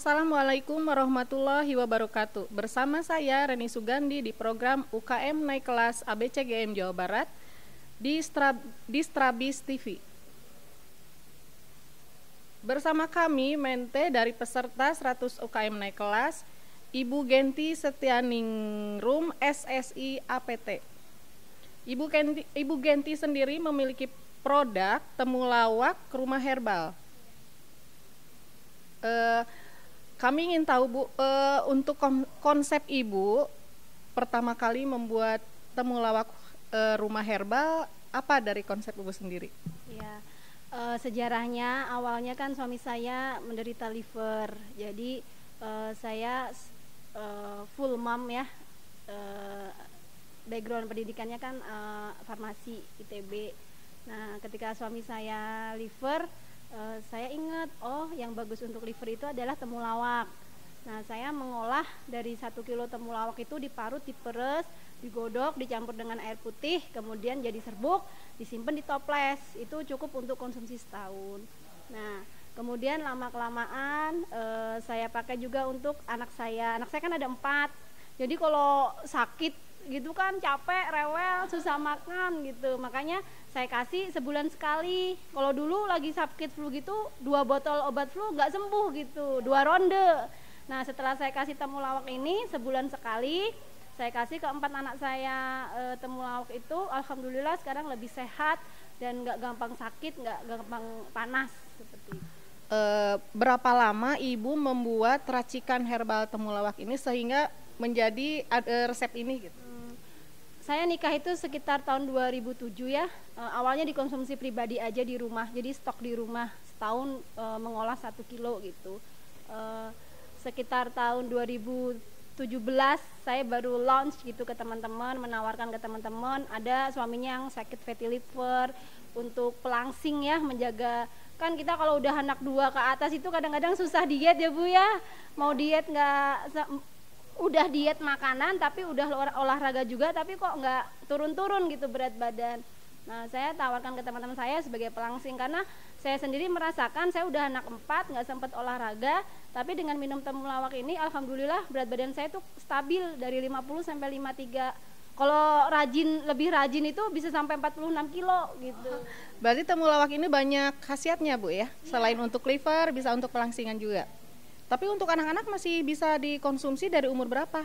Assalamualaikum warahmatullahi wabarakatuh. Bersama saya Reni Sugandi di program UKM Naik Kelas Abcgm Jawa Barat di Strabis TV. Bersama kami Mente dari peserta 100 UKM Naik Kelas, Ibu Genti Setianingrum SSI APT. Ibu Genti sendiri memiliki produk temulawak rumah herbal. Kami ingin tahu Bu, untuk konsep Ibu pertama kali membuat temulawak rumah herbal, apa dari konsep Ibu sendiri? Ya, sejarahnya awalnya kan suami saya menderita liver, jadi saya full mom ya, background pendidikannya kan farmasi ITB. Nah, ketika suami saya liver, saya ingat, oh yang bagus untuk liver itu adalah temulawak. Nah, saya mengolah dari 1 kilo temulawak itu diparut, diperes, digodok, dicampur dengan air putih, kemudian jadi serbuk, disimpan di toples. Itu cukup untuk konsumsi setahun. Nah, kemudian lama-kelamaan saya pakai juga untuk anak saya. Anak saya kan ada 4. Jadi kalau sakit gitu kan capek, rewel, susah makan gitu. Makanya saya kasih sebulan sekali. Kalau dulu lagi sakit flu gitu, 2 botol obat flu nggak sembuh gitu, 2 ronde. Nah, setelah saya kasih temulawak ini sebulan sekali, saya kasih ke 4 anak saya temulawak itu, alhamdulillah sekarang lebih sehat dan nggak gampang sakit, nggak gampang panas seperti itu. Berapa lama Ibu membuat racikan herbal temulawak ini sehingga menjadi resep ini gitu? Saya nikah itu sekitar tahun 2007 ya. Awalnya dikonsumsi pribadi aja di rumah, jadi stok di rumah setahun mengolah 1 kilo gitu. Sekitar tahun 2017 saya baru launch gitu ke teman-teman, menawarkan ke teman-teman. Ada suaminya yang sakit fatty liver, untuk pelangsing ya, menjaga, kan kita kalau udah anak 2 ke atas itu kadang-kadang susah diet ya Bu ya. Mau diet udah diet makanan tapi udah olahraga juga tapi kok nggak turun-turun gitu berat badan. Nah, saya tawarkan ke teman-teman saya sebagai pelangsing karena saya sendiri merasakan saya udah anak 4 nggak sempat olahraga, tapi dengan minum temulawak ini alhamdulillah berat badan saya tuh stabil dari 50 sampai 53. Kalau lebih rajin itu bisa sampai 46 kilo gitu. Berarti temulawak ini banyak khasiatnya Bu ya? Selain untuk liver, bisa untuk pelangsingan juga. Tapi untuk anak-anak masih bisa dikonsumsi dari umur berapa?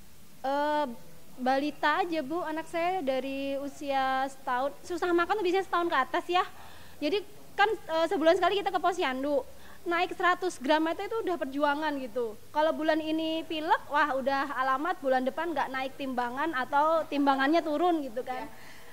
Balita aja Bu, anak saya dari usia setahun, susah makan tuh biasanya setahun ke atas ya. Jadi kan sebulan sekali kita ke posyandu, naik 100 gram itu udah perjuangan gitu. Kalau bulan ini pilek, wah udah alamat bulan depan nggak naik timbangan atau timbangannya turun gitu kan.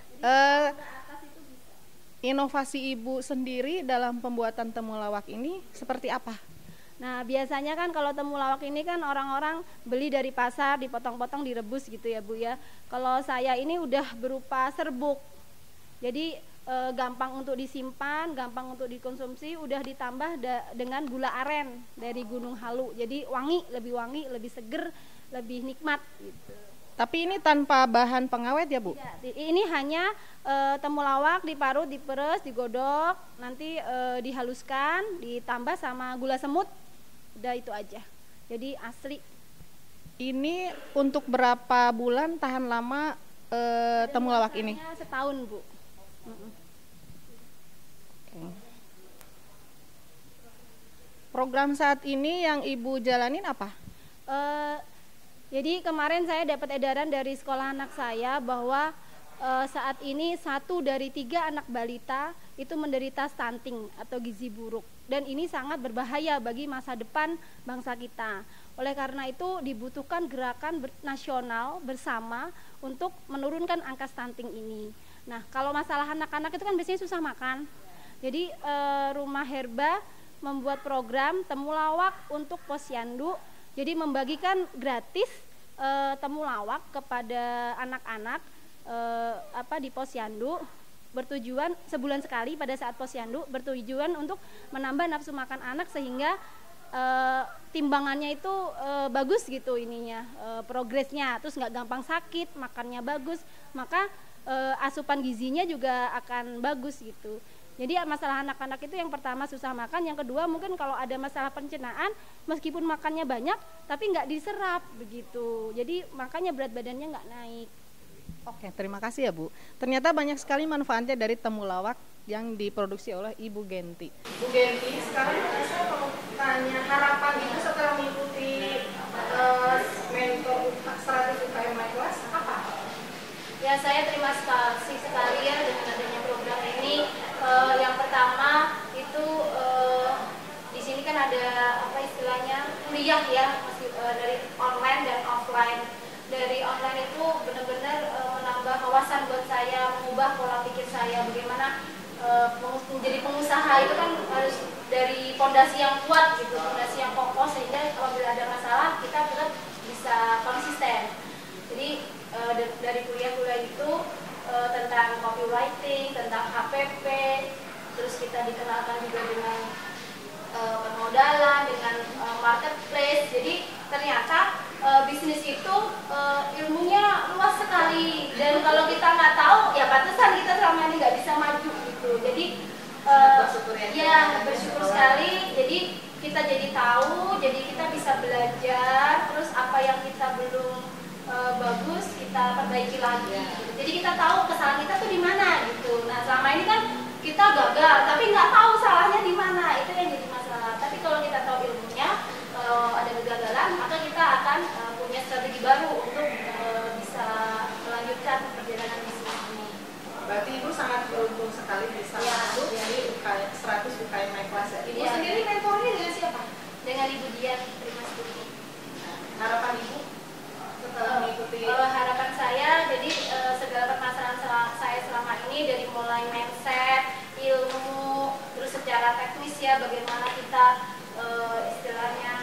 Inovasi Ibu sendiri dalam pembuatan temulawak ini seperti apa? Nah, biasanya kan kalau temulawak ini kan orang-orang beli dari pasar, dipotong-potong, direbus gitu ya Bu ya. Kalau saya ini udah berupa serbuk, jadi gampang untuk disimpan, gampang untuk dikonsumsi, udah ditambah dengan gula aren dari Gunung Halu. Jadi lebih wangi, lebih seger, lebih nikmat gitu. Tapi ini tanpa bahan pengawet ya Bu? Ya, ini hanya temulawak diparut, diperes, digodok, nanti dihaluskan, ditambah sama gula semut. Udah itu aja, jadi asli. Ini untuk berapa bulan tahan lama temulawak ini? Setahun Bu. Program saat ini yang Ibu jalanin apa? Jadi kemarin saya dapat edaran dari sekolah anak saya bahwa saat ini 1 dari 3 anak balita itu menderita stunting atau gizi buruk, dan ini sangat berbahaya bagi masa depan bangsa kita. Oleh karena itu dibutuhkan gerakan nasional bersama untuk menurunkan angka stunting ini. Nah, kalau masalah anak-anak itu kan biasanya susah makan. Jadi Rumah Herba membuat program temulawak untuk posyandu. Jadi membagikan gratis temulawak kepada anak-anak di posyandu, bertujuan sebulan sekali pada saat posyandu, bertujuan untuk menambah nafsu makan anak sehingga timbangannya itu bagus gitu ininya, progresnya, terus nggak gampang sakit, makannya bagus, maka asupan gizinya juga akan bagus gitu. Jadi masalah anak-anak itu yang pertama susah makan, yang kedua mungkin kalau ada masalah pencernaan, meskipun makannya banyak tapi nggak diserap begitu. Jadi makanya berat badannya nggak naik. Oke, terima kasih ya Bu. Ternyata banyak sekali manfaatnya dari temulawak yang diproduksi oleh Ibu Genti. Bu Genti, sekarang saya mau tanya harapan Ibu setelah mengikuti mentor 100 UKM My Class apa? Ya, saya terima kasih sekali ya dengan adanya program ini. Yang pertama itu di sini kan ada apa istilahnya kuliah ya, dari online dan offline. Dari online itu benar-benar menambah wawasan buat saya, mengubah pola pikir saya bagaimana menjadi pengusaha itu kan harus dari fondasi yang kuat gitu, fondasi yang kokoh, sehingga apabila ada masalah kita tetap bisa konsisten. Jadi dari kuliah-kuliah itu tentang copywriting, tentang HPP, terus kita dikenalkan juga dengan permodalan, dengan marketplace. Jadi ternyata bisnis itu ilmunya luas sekali, dan kalau kita nggak tahu ya pantesan kita selama ini nggak bisa maju gitu. Jadi bersyukur sekali. Jadi kita jadi tahu, jadi kita bisa belajar, terus apa yang kita belum bagus kita perbaiki lagi. Jadi kita tahu kesalahan kita tuh di mana gitu. Nah selama ini kan kita gagal tapi nggak tahu salahnya di mana, itu yang jadi masalah. Tapi kalau kita tahu ilmunya, ada kegagalan, maka kita akan punya strategi baru untuk bisa melanjutkan perjalanan bisnis ini. Berarti Ibu sangat beruntung sekali bisa masuk di 100 UKM My Class. Ibu sendiri mentornya dengan siapa? Dengan Ibu Dian, terima kasih. Harapan Ibu setelah mengikuti? Harapan saya, jadi segala permasalahan saya selama ini dari mulai mindset, ilmu, terus secara teknis ya bagaimana kita istilahnya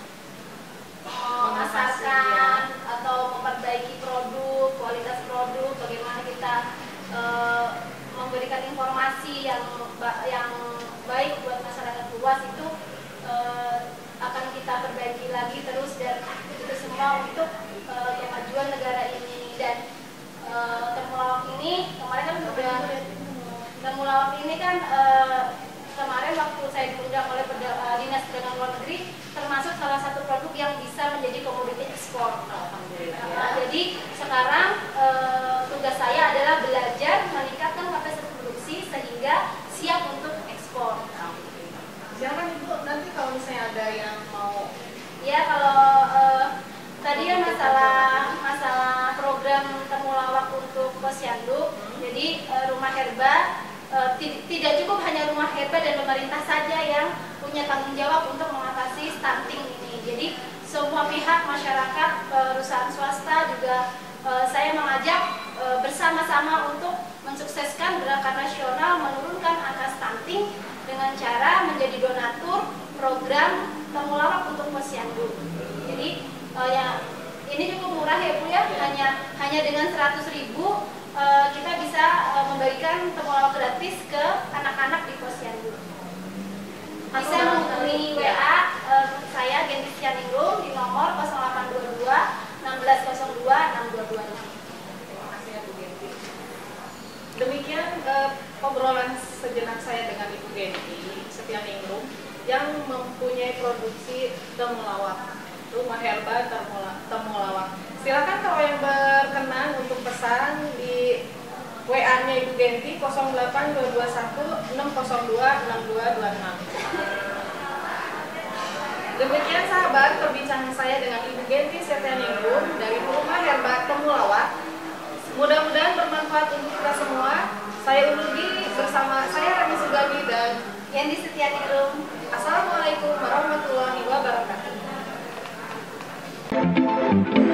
memasarkan atau memperbaiki produk, kualitas produk, bagaimana kita memberikan informasi yang baik buat masyarakat luas, itu akan kita perbaiki lagi terus, dan itu semua untuk kemajuan negara ini. Dan temulawak ini kemarin kan temulawak ini kan kemarin waktu saya diundang oleh Dinas Perdagangan Luar Negeri, termasuk salah satu produk yang bisa menjadi komoditi ekspor. Jadi sekarang tugas saya adalah belajar meningkatkan kapasitas produksi sehingga siap untuk ekspor. Silakan Ibu, nanti kalau misalnya ada yang mau. Ya, kalau tadi ya masalah program temulawak untuk posyandu. Jadi rumah herba tidak cukup hanya rumah herba dan pemerintah saja yang punya tanggung jawab untuk mengatasi stunting ini. Jadi semua pihak, masyarakat, perusahaan swasta juga saya mengajak bersama-sama untuk mensukseskan gerakan nasional menurunkan angka stunting dengan cara menjadi donatur program temulawak untuk posyandu. Jadi ini cukup murah ya Bu ya, hanya dengan 100.000 kita bisa membagikan temulawak gratis ke anak-anak di posyandu. Bisa menghubungi WA saya Genti Sianingrum di nomor 0822 1602 6226. Terima kasih ya Bu Genti. Demikian obrolan sejenak saya dengan Ibu Genti Sianingrum yang mempunyai produksi temulawak, rumah herba temulawak. Silakan kalau yang berkenan untuk pesan di WA-nya Ibu Genti 08221 602 6226. Demikian sahabat perbincangan saya dengan Ibu Genti Sianingrum dari rumah herba temulawak. Mudah-mudahan bermanfaat untuk kita semua. Saya undur diri bersama saya Rani Sugami dan Genti Sianingrum. Assalamualaikum warahmatullahi wabarakatuh.